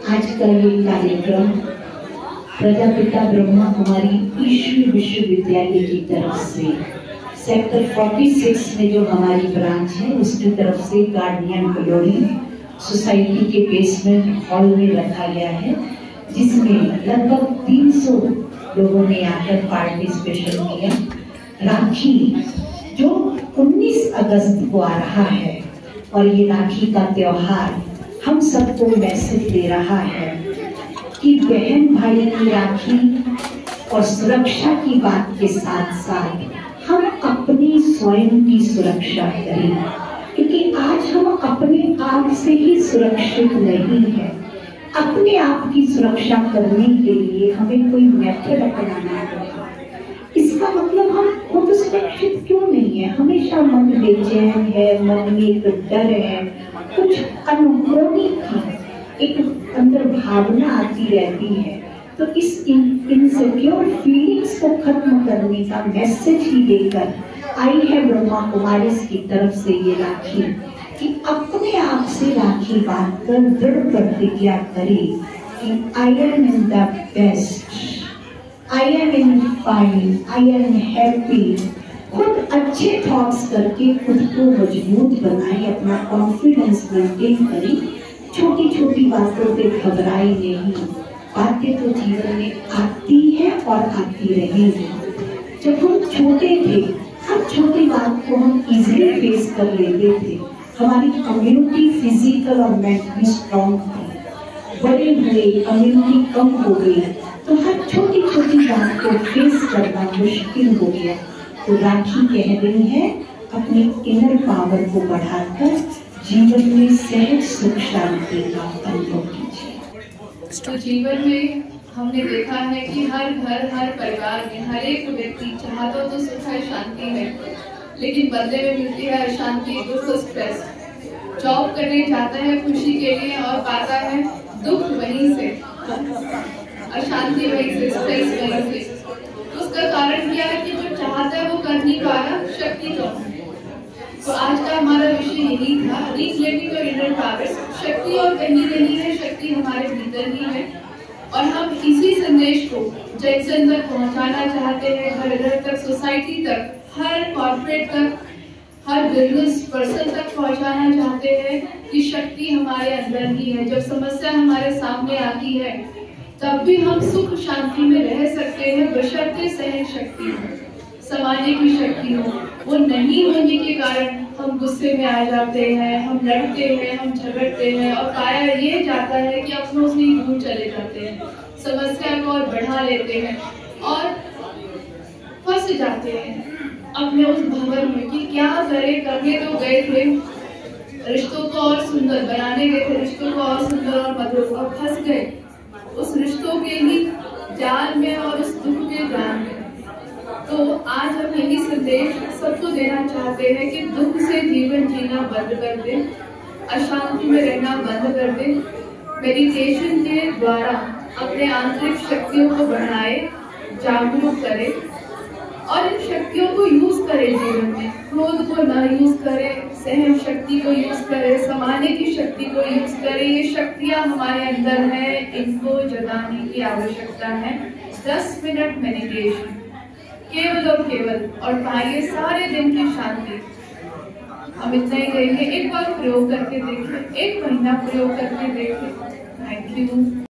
आज का ये कार्यक्रम प्रजापिता ब्रह्मा कुमारी ईश्वर विश्वविद्यालय की तरफ से सेक्टर 46 में जो हमारी ब्रांच है उसकी तरफ से गार्डियन कॉलोनी सोसाइटी के बेसमेंट हॉल में रखा गया है, जिसमें लगभग 300 लोगों ने आकर पार्टिसिपेशन किया। राखी जो 19 अगस्त को आ रहा है और ये राखी का त्योहार हम सबको मैसेज दे रहा है कि बहन भाई की राखी और सुरक्षा की बात के साथ साथ हम अपनी स्वयं की सुरक्षा करें, क्योंकि आज हम अपने आप से ही सुरक्षित नहीं है। अपने आप की सुरक्षा करने के लिए हमें कोई मेथड अपनाना होगा। इसका मतलब हम खुद सुरक्षित क्यों नहीं है, हमेशा मन बेचैन है, मन में एक डर है, कुछ अनहोनी की एक अंदर भावना आती रहती है। तो इस इनसिक्योर फीलिंग्स को खत्म करने का मैसेज ही देकर आई है ब्रह्मा कुमारी की तरफ से ये राखी कि अपने आप से राखी बांधकर दृढ़ प्रतिज्ञा करें कि I am in the best, I am in fine, I am happy. खुद अच्छे थॉट्स करके खुद को मजबूत बनाए, अपना कॉन्फिडेंस मेंटेन करें। छोटी छोटी बातों पे घबराए नहीं, बातें तो जीवन में आती है और आती रहेंगी। जब हम छोटे थे हर छोटी बात को हम इजीली फेस कर लेते थे, हमारी इम्यूनिटी फिजिकल और मेंटली स्ट्रॉन्ग थी। बड़े हुए इम्यूनिटी कम हो गई तो हर छोटी छोटी बात को फेस करना मुश्किल हो गया। तो राखी कह रही है अपनी इनर पावर को बढ़ाकर जीवन में सहज सुख शांति का अनुभव कीजिए। तो जीवन में हमने देखा है कि हर घर हर परिवार में हर एक व्यक्ति चाहता तो सुख है, शांति है, लेकिन बदले में मिलती है अशांति, दुख, स्ट्रेस। जॉब करने जाता है खुशी के लिए और पाता है दुख वहीं से, अशांति वहीं से, स्ट्रेस वहीं से। तो उसका कारण क्या है कि जो चाहता है वो कर नहीं पा रहा, शक्ति कम है। तो आज का हमारा विषय यही था, रिक्लेमिंग योर इनर पावर। शक्ति और कहीं नहीं है, शक्ति हमारे भीतर ही है और हम इसी संदेश को जन जन तक पहुंचाना चाहते हैं, घर घर तक, सोसाइटी तक, हर कॉर्पोरेट तक, हर बिजनेस पर्सन तक पहुंचाना चाहते हैं कि शक्ति हमारे अंदर ही है। जब समस्या हमारे सामने आती है तब भी हम सुख शांति में रह सकते हैं, बशर्ते सहन शक्ति हो, समाने की शक्ति हो। वो नहीं होने के कारण हम गुस्से में आ जाते हैं, हम लड़ते हैं, हम झगड़ते हैं और पाया ये जाता है कि अपनों से ही दूर चले जाते हैं, समस्या को और बढ़ा लेते हैं और फंस जाते हैं अपने उस भंवर में कि क्या करें। करने तो गए थे, रिश्तों को और सुंदर बनाने गए थे, रिश्तों को और सुंदर और मधुर, और फंस गए उस रिश्तों के ही जाल में और उस दुख के जाल में। तो आज हम यही संदेश सबको देना चाहते हैं कि दुख से जीवन जीना बंद कर दे, अशांति में रहना बंद कर दे, मेडिटेशन के द्वारा अपने आंतरिक शक्तियों को बढ़ाए, जागरूक करे और इन शक्तियों को यूज करे जीवन में। क्रोध को न यूज करे, सहन शक्ति को यूज करे, समाने की शक्ति को यूज करे। ये शक्तियां हमारे अंदर है, इनको जगाने की आवश्यकता है। 10 मिनट मेडिटेशन केवल और केवल, और पाइए सारे दिन की शांति। हम इतना ही कहेंगे, एक बार प्रयोग करके देखें, 1 महीना प्रयोग करके देखें। Thank you.